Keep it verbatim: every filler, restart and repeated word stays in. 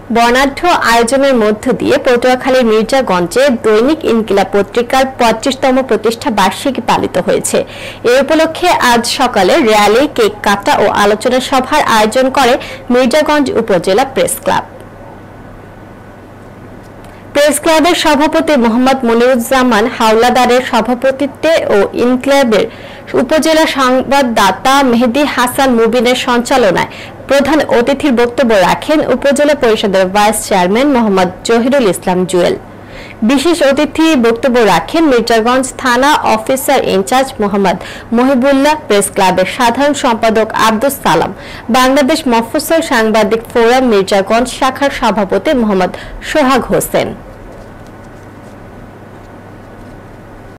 বর্ণাঢ্য আয়োজনের মধ্য দিয়ে পটুয়াখালীর মির্জাগঞ্জে দৈনিক ইনকিলাব পত্রিকার পঁয়ত্রিশতম প্রতিষ্ঠা বার্ষিকী পালিত হয়েছে। এ উপলক্ষে আজ সকালে র্যালি, কেক কাটা ও আলোচনা সভার আয়োজন করে মির্জাগঞ্জ উপজেলা প্রেস ক্লাব। প্রেস ক্লাবের সভাপতি মোহাম্মদ মনিরুজ্জামান হাওলাদারের সভাপতিত্বে ও ইনকিলাবের উপজেলা সংবাদদাতা মেহেদী হাসান মুবিনের সঞ্চালনায় প্রধান অতিথির বক্তব্য রাখেন উপজেলা পরিষদের ভাইস চেয়ারম্যান মোহাম্মদ জহিরুল ইসলাম জুয়েল। বিশেষ অতিথি বক্তব্য রাখেন মির্জাগঞ্জ থানা officer in charge Mohammad Mohibullah, press ক্লাবের সাধারণ সম্পাদক আব্দুস সালাম, বাংলাদেশ মফস্বল সাংবাদিক ফোরাম মির্জাগঞ্জ শাখার সভাপতি মোহাম্মদ সোহাগ হোসেন।